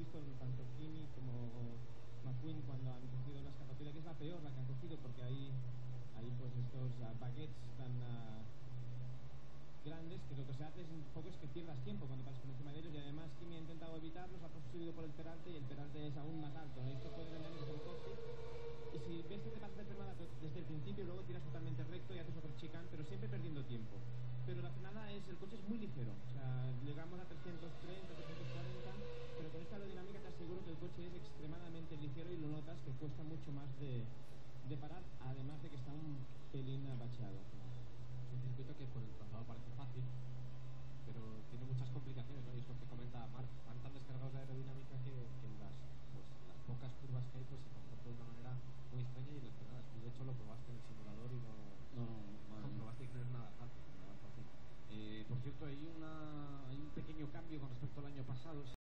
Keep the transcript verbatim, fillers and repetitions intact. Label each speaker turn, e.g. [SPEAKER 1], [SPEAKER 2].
[SPEAKER 1] visto tanto Kimi como McQueen cuando han cogido la escapatoria, que es la peor la que han cogido, porque hay, hay pues estos uh, baguettes tan uh, grandes que lo que se hace es un poco es que pierdas tiempo cuando pasas por encima de ellos, y además Kimi ha intentado evitarlos, ha subido por el peralte y el peralte es aún más alto, ¿no? Esto puede tener un coche, y si ves que te vas a hacer frenada desde el principio, luego tiras totalmente recto y haces otro chicane, pero siempre perdiendo tiempo. Pero la frenada es, el coche es muy ligero, o sea, llegamos a trescientos treinta, trescientos cuarenta, pero con esta aerodinámica te aseguro que el coche es extremadamente ligero y lo notas que cuesta mucho más de, de parar, además de que está un pelín bacheado.
[SPEAKER 2] Es un circuito que por el trazado parece fácil, pero tiene muchas complicaciones, ¿no? Y es lo que comenta Marc, van tan descargados de aerodinámica que, que en las, pues, las pocas curvas que hay pues se comporta de una manera muy extraña y inesperada. Tú de hecho lo probaste en el simulador y no,
[SPEAKER 1] no, no
[SPEAKER 2] comprobaste que no es nada fácil, nada fácil. Eh, por cierto, hay, una, hay un pequeño cambio con respecto al año pasado.